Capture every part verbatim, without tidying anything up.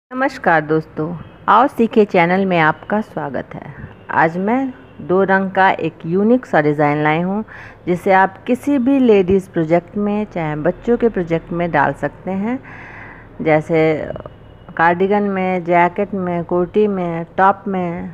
नमस्कार दोस्तों, आओ सीखे चैनल में आपका स्वागत है। आज मैं दो रंग का एक यूनिक सा डिज़ाइन लाई हूँ जिसे आप किसी भी लेडीज़ प्रोजेक्ट में चाहे बच्चों के प्रोजेक्ट में डाल सकते हैं। जैसे कार्डिगन में, जैकेट में, कोटी में, टॉप में,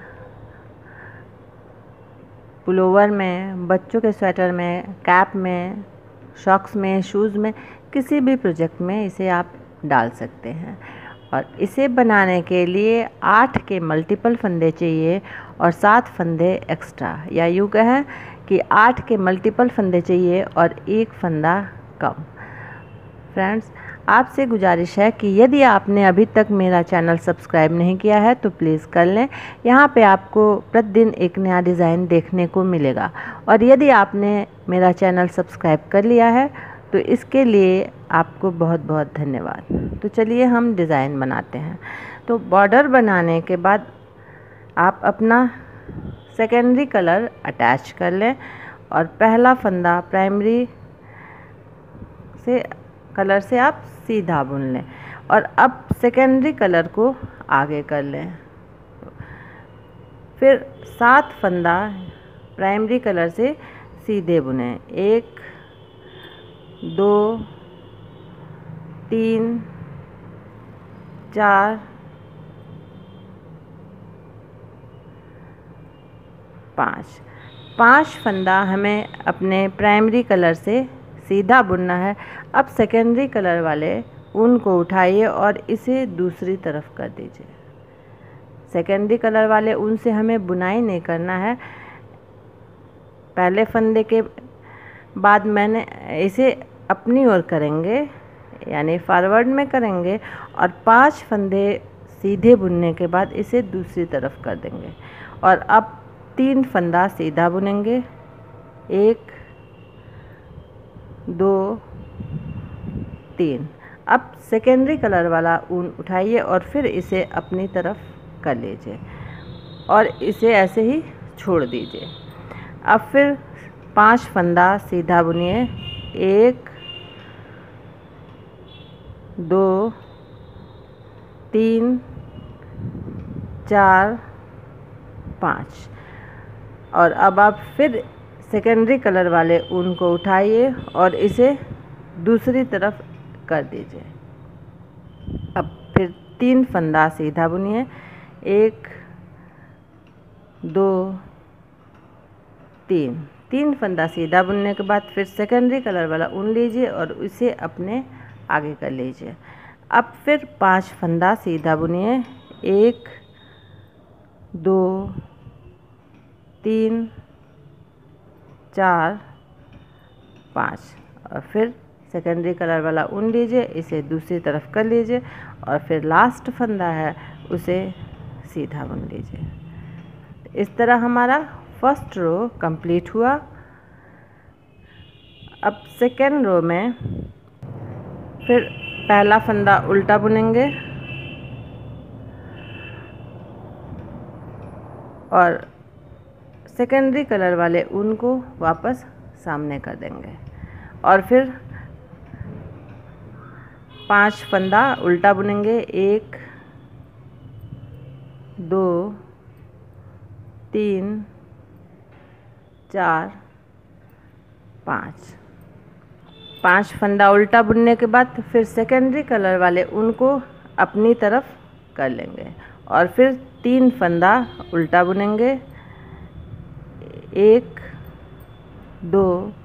पुलोवर में, बच्चों के स्वेटर में, कैप में, सॉक्स में, शूज़ में, किसी भी प्रोजेक्ट में इसे आप डाल सकते हैं। और इसे बनाने के लिए आठ के मल्टीपल फंदे चाहिए और सात फंदे एक्स्ट्रा, या यूँ कहें कि आठ के मल्टीपल फंदे चाहिए और एक फंदा कम। फ्रेंड्स, आपसे गुजारिश है कि यदि आपने अभी तक मेरा चैनल सब्सक्राइब नहीं किया है तो प्लीज़ कर लें। यहाँ पे आपको प्रतिदिन एक नया डिज़ाइन देखने को मिलेगा। और यदि आपने मेरा चैनल सब्सक्राइब कर लिया है तो इसके लिए आपको बहुत बहुत धन्यवाद। तो चलिए हम डिज़ाइन बनाते हैं। तो बॉर्डर बनाने के बाद आप अपना सेकेंडरी कलर अटैच कर लें और पहला फंदा प्राइमरी से कलर से आप सीधा बुन लें और अब सेकेंडरी कलर को आगे कर लें। फिर सात फंदा प्राइमरी कलर से सीधे बुने, एक, दो, तीन, चार, पाँच पाँच फंदा हमें अपने प्राइमरी कलर से सीधा बुनना है। अब सेकेंडरी कलर वाले ऊन को उठाइए और इसे दूसरी तरफ कर दीजिए। सेकेंडरी कलर वाले ऊन से हमें बुनाई नहीं करना है। पहले फंदे के बाद मैंने इसे अपनी ओर करेंगे, यानी फॉरवर्ड में करेंगे और पांच फंदे सीधे बुनने के बाद इसे दूसरी तरफ कर देंगे। और अब तीन फंदा सीधा बुनेंगे, एक, दो, तीन। अब सेकेंडरी कलर वाला ऊन उठाइए और फिर इसे अपनी तरफ कर लीजिए और इसे ऐसे ही छोड़ दीजिए। अब फिर पांच फंदा सीधा बुनिए, एक, दो, तीन, चार, पाँच। और अब आप फिर सेकेंडरी कलर वाले ऊन को उठाइए और इसे दूसरी तरफ कर दीजिए। अब फिर तीन फंदा सीधा बुनिए, एक, दो, तीन। तीन फंदा सीधा बुनने के बाद फिर सेकेंडरी कलर वाला ऊन लीजिए और इसे अपने आगे कर लीजिए। अब फिर पांच फंदा सीधा बुनिए, एक, दो, तीन, चार, पाँच। और फिर सेकेंडरी कलर वाला ऊन लीजिए, इसे दूसरी तरफ कर लीजिए और फिर लास्ट फंदा है उसे सीधा बुन लीजिए। इस तरह हमारा फर्स्ट रो कंप्लीट हुआ। अब सेकेंड रो में फिर पहला फंदा उल्टा बुनेंगे और सेकेंडरी कलर वाले ऊन को वापस सामने कर देंगे और फिर पांच फंदा उल्टा बुनेंगे, एक, दो, तीन, चार, पाँच। पांच फंदा उल्टा बुनने के बाद फिर सेकेंडरी कलर वाले ऊन को अपनी तरफ कर लेंगे और फिर तीन फंदा उल्टा बुनेंगे, एक, दो,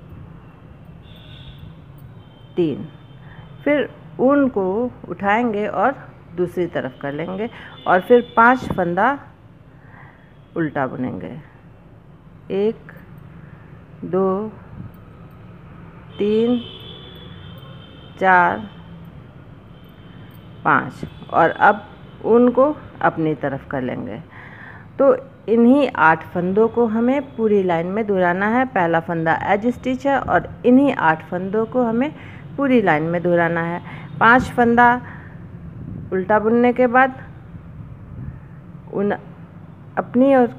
तीन। फिर ऊन को उठाएंगे और दूसरी तरफ कर लेंगे और फिर पांच फंदा उल्टा बुनेंगे, एक, दो, तीन, चार, पाँच। और अब ऊन को अपनी तरफ कर लेंगे। तो इन्हीं आठ फंदों को हमें पूरी लाइन में दोहराना है। पहला फंदा एज स्टिच है और इन्हीं आठ फंदों को हमें पूरी लाइन में दोहराना है। पांच फंदा उल्टा बुनने के बाद ऊन अपनी ओर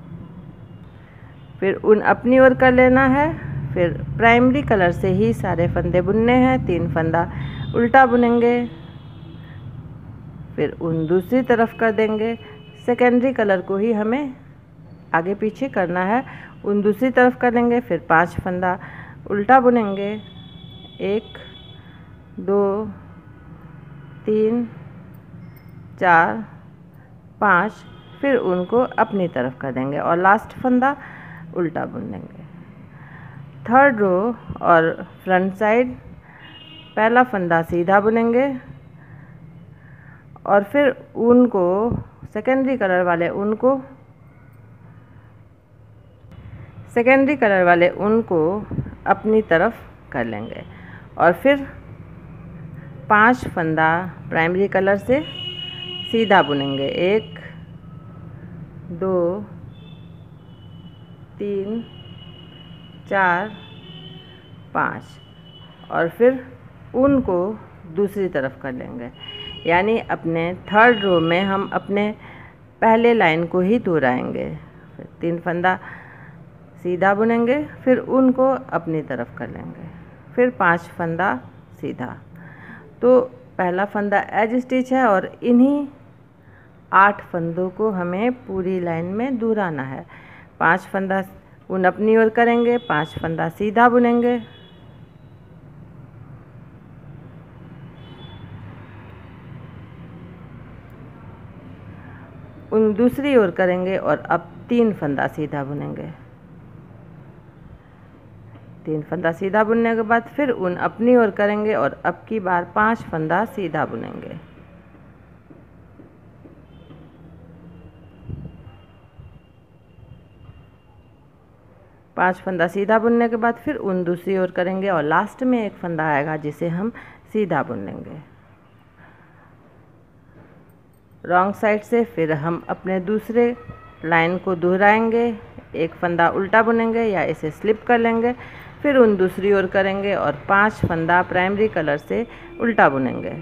फिर ऊन अपनी ओर कर लेना है। फिर प्राइमरी कलर से ही सारे फंदे बुनने हैं। तीन फंदा उल्टा बुनेंगे, फिर ऊन दूसरी तरफ कर देंगे। सेकेंडरी कलर को ही हमें आगे पीछे करना है। ऊन दूसरी तरफ कर देंगे, फिर पांच फंदा उल्टा बुनेंगे। एक, दो, तीन, चार, पाँच, फिर उनको अपनी तरफ कर देंगे और लास्ट फंदा उल्टा बुन देंगे। थर्ड रो और फ्रंट साइड पहला फंदा सीधा बुनेंगे और फिर ऊन को, सेकेंडरी कलर वाले ऊन को सेकेंडरी कलर वाले ऊन को अपनी तरफ कर लेंगे और फिर पांच फंदा प्राइमरी कलर से सीधा बुनेंगे। एक, दो, तीन, चार, पाँच और फिर ऊन को दूसरी तरफ कर लेंगे। यानी अपने थर्ड रो में हम अपने पहले लाइन को ही दोहराएंगे। फिर तीन फंदा सीधा बुनेंगे, फिर ऊन को अपनी तरफ कर लेंगे, फिर पांच फंदा सीधा। तो पहला फंदा एज स्टिच है और इन्हीं आठ फंदों को हमें पूरी लाइन में दोहराना है। पांच फंदा ऊन अपनी ओर करेंगे, पांच फंदा सीधा बुनेंगे, ऊन दूसरी ओर करेंगे और अब तीन फंदा सीधा बुनेंगे। तीन फंदा सीधा बुनने के बाद फिर ऊन अपनी ओर करेंगे और अब की बार पांच फंदा सीधा बुनेंगे। पांच फंदा सीधा बुनने के बाद फिर ऊन दूसरी ओर करेंगे और लास्ट में एक फंदा आएगा जिसे हम सीधा बुन लेंगे। रॉन्ग साइड से फिर हम अपने दूसरे लाइन को दोहराएंगे। एक फंदा उल्टा बुनेंगे या इसे स्लिप कर लेंगे, फिर ऊन दूसरी ओर करेंगे और पांच फंदा प्राइमरी कलर से उल्टा बुनेंगे।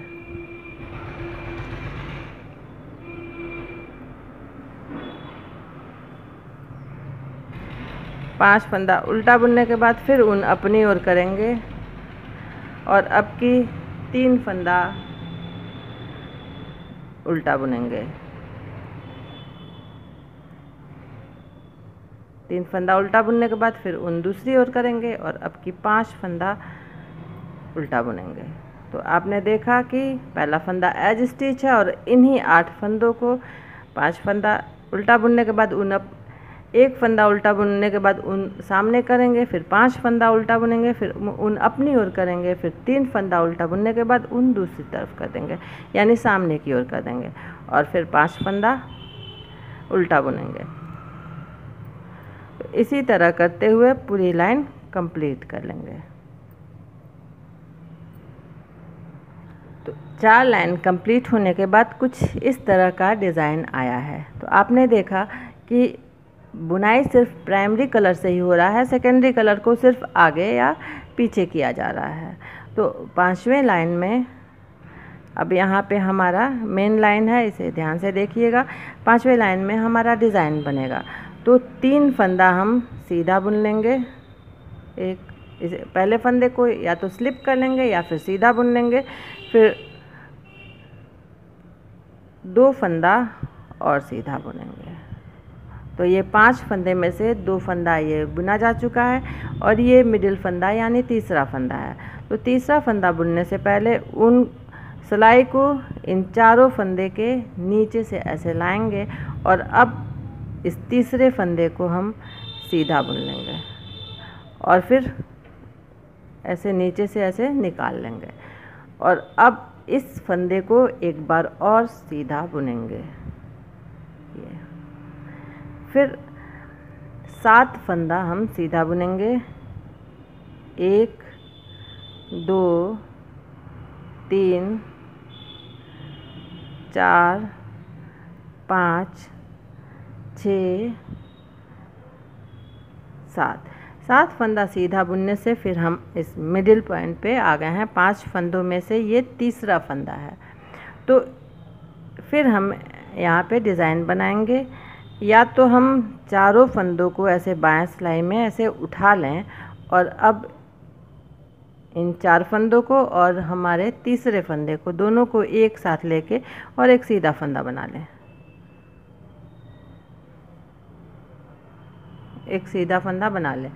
पांच फंदा उल्टा बुनने के बाद फिर ऊन अपनी ओर करेंगे और अब की तीन फंदा उल्टा बुनेंगे। तीन फंदा उल्टा बुनने के बाद फिर ऊन दूसरी ओर करेंगे और अब की पांच फंदा उल्टा बुनेंगे। तो आपने देखा कि पहला फंदा एज स्टिच है और इन्हीं आठ फंदों को पांच फंदा उल्टा बुनने के बाद ऊन अप एक फंदा उल्टा बुनने के बाद ऊन सामने करेंगे, फिर पांच फंदा उल्टा बुनेंगे, फिर ऊन अपनी ओर करेंगे, फिर तीन फंदा उल्टा बुनने के बाद ऊन दूसरी तरफ कर देंगे यानी सामने की ओर कर देंगे और फिर पांच फंदा उल्टा बुनेंगे। तो इसी तरह करते हुए पूरी लाइन कंप्लीट कर लेंगे। तो चार लाइन कंप्लीट होने के बाद कुछ इस तरह का डिज़ाइन आया है। तो आपने देखा कि बुनाई सिर्फ प्राइमरी कलर से ही हो रहा है, सेकेंडरी कलर को सिर्फ आगे या पीछे किया जा रहा है। तो पांचवें लाइन में अब यहाँ पे हमारा मेन लाइन है, इसे ध्यान से देखिएगा। पांचवें लाइन में हमारा डिज़ाइन बनेगा। तो तीन फंदा हम सीधा बुन लेंगे। एक इसे पहले फंदे को या तो स्लिप कर लेंगे या फिर सीधा बुन लेंगे, फिर दो फंदा और सीधा बुनेंगे। तो ये पांच फंदे में से दो फंदा ये बुना जा चुका है और ये मिडिल फंदा यानी तीसरा फंदा है। तो तीसरा फंदा बुनने से पहले उन सिलाई को इन चारों फंदे के नीचे से ऐसे लाएंगे और अब इस तीसरे फंदे को हम सीधा बुन लेंगे और फिर ऐसे नीचे से ऐसे निकाल लेंगे और अब इस फंदे को एक बार और सीधा बुनेंगे। ये फिर सात फंदा हम सीधा बुनेंगे। एक, दो, तीन, चार, पाँच, छः, सात। सात फंदा सीधा बुनने से फिर हम इस मिडिल पॉइंट पे आ गए हैं। पांच फंदों में से ये तीसरा फंदा है। तो फिर हम यहाँ पे डिज़ाइन बनाएंगे। या तो हम चारों फंदों को ऐसे बाएं सिलाई में ऐसे उठा लें और अब इन चार फंदों को और हमारे तीसरे फंदे को, दोनों को एक साथ लेके और एक सीधा फंदा बना लें। एक सीधा फंदा बना लें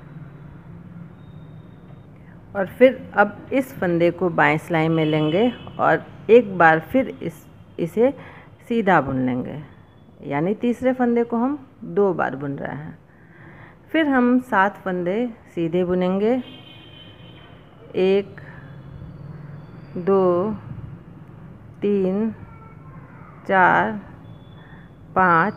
और फिर अब इस फंदे को बाएं सिलाई में लेंगे और एक बार फिर इस इसे सीधा बुन लेंगे, यानी तीसरे फंदे को हम दो बार बुन रहे हैं। फिर हम सात फंदे सीधे बुनेंगे, एक, दो, तीन, चार, पाँच,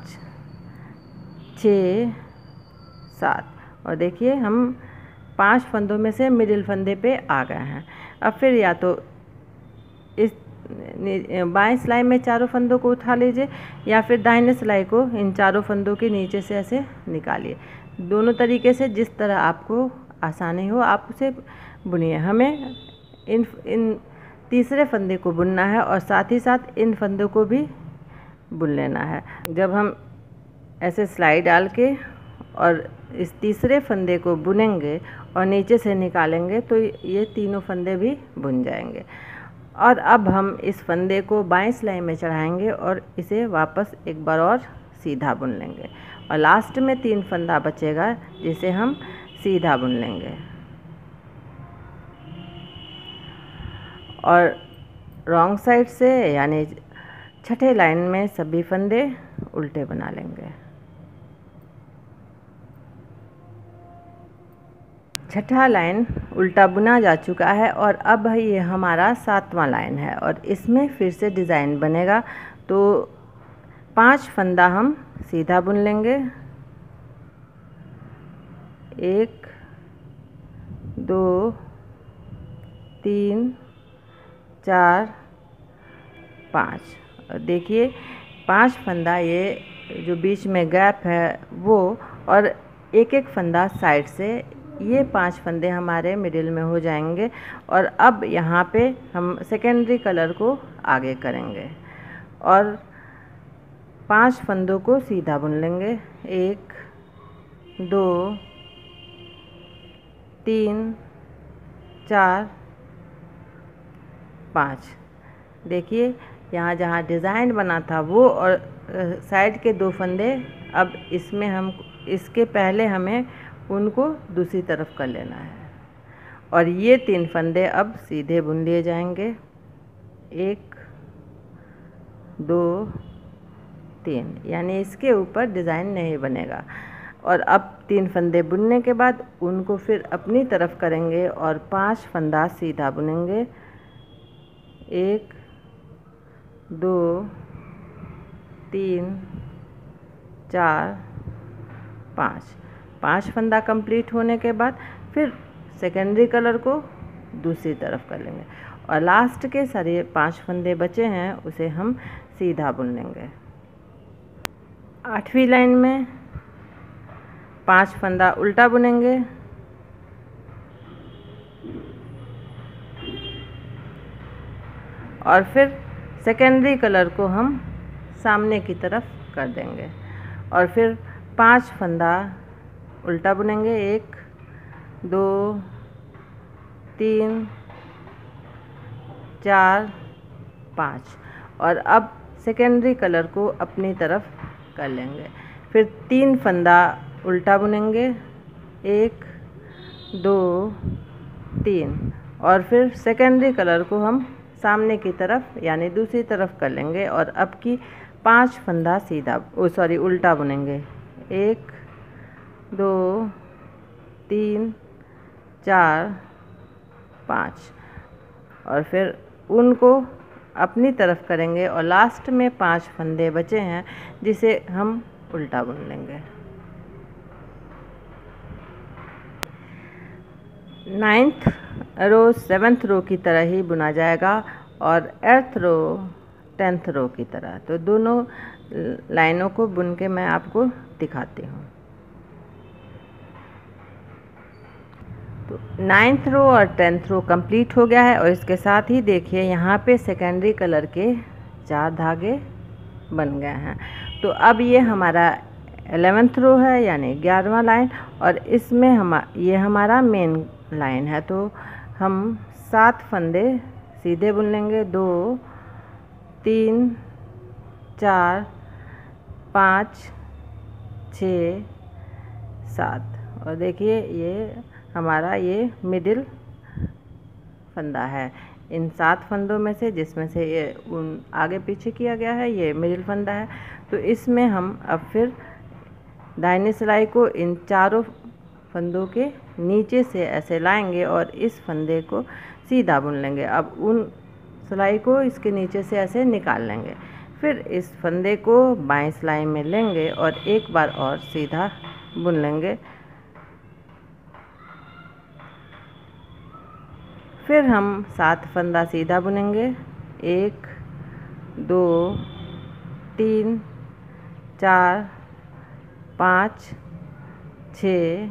छः, सात। और देखिए हम पांच फंदों में से मिडिल फंदे पे आ गए हैं। अब फिर या तो इस बाएं सिलाई में चारों फंदों को उठा लीजिए या फिर दाहिने सिलाई को इन चारों फंदों के नीचे से ऐसे निकालिए। दोनों तरीके से जिस तरह आपको आसानी हो आप उसे बुनिए। हमें इन इन तीसरे फंदे को बुनना है और साथ ही साथ इन फंदों को भी बुन लेना है। जब हम ऐसे सिलाई डाल के और इस तीसरे फंदे को बुनेंगे और नीचे से निकालेंगे तो ये तीनों फंदे भी बुन जाएंगे। और अब हम इस फंदे को बाएं सिलाई में चढ़ाएंगे और इसे वापस एक बार और सीधा बुन लेंगे और लास्ट में तीन फंदा बचेगा जिसे हम सीधा बुन लेंगे और रॉन्ग साइड से यानी छठे लाइन में सभी फंदे उल्टे बना लेंगे। छठा लाइन उल्टा बुना जा चुका है और अब ये हमारा सातवां लाइन है और इसमें फिर से डिज़ाइन बनेगा। तो पांच फंदा हम सीधा बुन लेंगे, एक, दो, तीन, चार, पाँच। और देखिए पांच फंदा ये जो बीच में गैप है वो और एक एक फंदा साइड से, ये पांच फंदे हमारे मिडिल में हो जाएंगे। और अब यहाँ पे हम सेकेंडरी कलर को आगे करेंगे और पांच फंदों को सीधा बुन लेंगे, एक, दो, तीन, चार, पाँच। देखिए यहाँ जहाँ डिज़ाइन बना था वो और साइड के दो फंदे अब इसमें हम इसके पहले हमें उनको दूसरी तरफ कर लेना है और ये तीन फंदे अब सीधे बुन लिए जाएंगे, एक, दो, तीन, यानी इसके ऊपर डिज़ाइन नहीं बनेगा। और अब तीन फंदे बुनने के बाद उनको फिर अपनी तरफ करेंगे और पांच फंदा सीधा बुनेंगे, एक, दो, तीन, चार, पाँच। पांच फंदा कंप्लीट होने के बाद फिर सेकेंडरी कलर को दूसरी तरफ कर लेंगे और लास्ट के सारे पांच फंदे बचे हैं उसे हम सीधा बुन लेंगे। आठवीं लाइन में पांच फंदा उल्टा बुनेंगे, और फिर सेकेंडरी कलर को हम सामने की तरफ कर देंगे और फिर पांच फंदा उल्टा बुनेंगे, एक, दो, तीन, चार, पाँच। और अब सेकेंडरी कलर को अपनी तरफ कर लेंगे। फिर तीन फंदा उल्टा बुनेंगे, एक, दो, तीन, और फिर सेकेंडरी कलर को हम सामने की तरफ यानी दूसरी तरफ कर लेंगे और अब की पांच फंदा सीधा ओ सॉरी उल्टा बुनेंगे, एक, दो, तीन, चार, पाँच, और फिर उनको अपनी तरफ करेंगे और लास्ट में पांच फंदे बचे हैं जिसे हम उल्टा बुन लेंगे। नाइन्थ रो सेवन्थ रो की तरह ही बुना जाएगा और एट्थ रो टेंथ रो की तरह। तो दोनों लाइनों को बुन के मैं आपको दिखाती हूँ। तो नाइन्थ रो और टेंथ रो कंप्लीट हो गया है और इसके साथ ही देखिए यहाँ पे सेकेंडरी कलर के चार धागे बन गए हैं। तो अब ये हमारा एलेवेंथ रो है यानी ग्यारहवां लाइन और इसमें हम ये हमारा मेन लाइन है। तो हम सात फंदे सीधे बुन लेंगे। दो, तीन, चार, पाँच, छः, सात। और देखिए ये हमारा ये मिडिल फंदा है। इन सात फंदों में से जिसमें से ये उन आगे पीछे किया गया है ये मिडिल फंदा है। तो इसमें हम अब फिर दाहिनी सिलाई को इन चारों फंदों के नीचे से ऐसे लाएंगे और इस फंदे को सीधा बुन लेंगे। अब उन सिलाई को इसके नीचे से ऐसे निकाल लेंगे। फिर इस फंदे को बाएं सिलाई में लेंगे और एक बार और सीधा बुन लेंगे। फिर हम सात फंदा सीधा बुनेंगे। एक, दो, तीन, चार, पाँच, छः,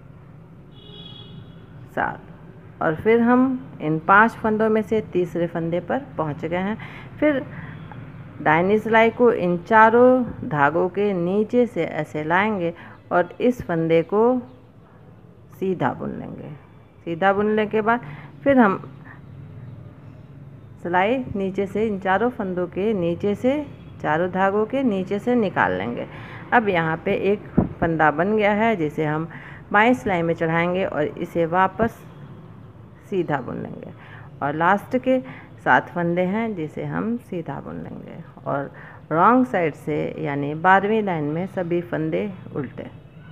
सात। और फिर हम इन पांच फंदों में से तीसरे फंदे पर पहुंच गए हैं। फिर दाहिनी सिलाई को इन चारों धागों के नीचे से ऐसे लाएंगे और इस फंदे को सीधा बुन लेंगे। सीधा बुनने के बाद फिर हम सिलाई नीचे से इन चारों फंदों के नीचे से चारों धागों के नीचे से निकाल लेंगे। अब यहाँ पे एक फंदा बन गया है जिसे हम बाएं सिलाई में चढ़ाएंगे और इसे वापस सीधा बुन लेंगे। और लास्ट के सात फंदे हैं जिसे हम सीधा बुन लेंगे और रॉन्ग साइड से यानी बारहवीं लाइन में सभी फंदे उल्टे।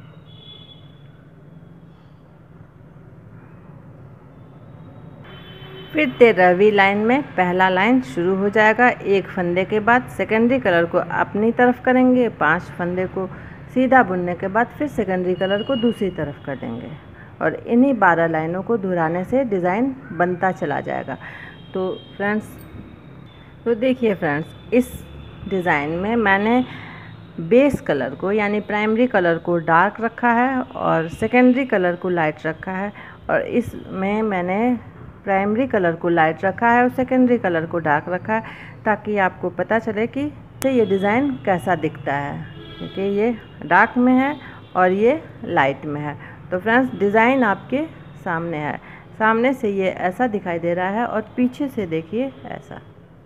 फिर तेरहवीं लाइन में पहला लाइन शुरू हो जाएगा। एक फंदे के बाद सेकेंडरी कलर को अपनी तरफ करेंगे। पांच फंदे को सीधा बुनने के बाद फिर सेकेंडरी कलर को दूसरी तरफ कर देंगे और इन्हीं बारह लाइनों को दोहराने से डिज़ाइन बनता चला जाएगा। तो फ्रेंड्स तो देखिए फ्रेंड्स, इस डिज़ाइन में मैंने बेस कलर को यानी प्राइमरी कलर को डार्क रखा है और सेकेंडरी कलर को लाइट रखा है। और इसमें मैंने प्राइमरी कलर को लाइट रखा है और सेकेंडरी कलर को डार्क रखा है ताकि आपको पता चले कि ये डिज़ाइन कैसा दिखता है, क्योंकि ये डार्क में है और ये लाइट में है। तो फ्रेंड्स डिज़ाइन आपके सामने है। सामने से ये ऐसा दिखाई दे रहा है और पीछे से देखिए ऐसा।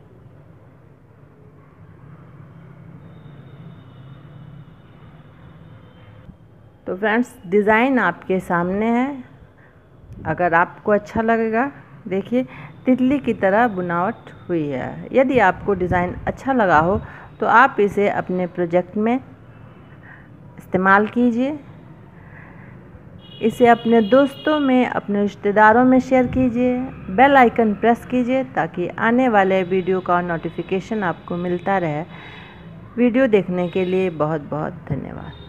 तो फ्रेंड्स डिज़ाइन आपके सामने है। अगर आपको अच्छा लगेगा, देखिए तितली की तरह बुनावट हुई है। यदि आपको डिज़ाइन अच्छा लगा हो तो आप इसे अपने प्रोजेक्ट में इस्तेमाल कीजिए। इसे अपने दोस्तों में, अपने रिश्तेदारों में शेयर कीजिए। बेल आइकन प्रेस कीजिए ताकि आने वाले वीडियो का नोटिफिकेशन आपको मिलता रहे। वीडियो देखने के लिए बहुत बहुत धन्यवाद।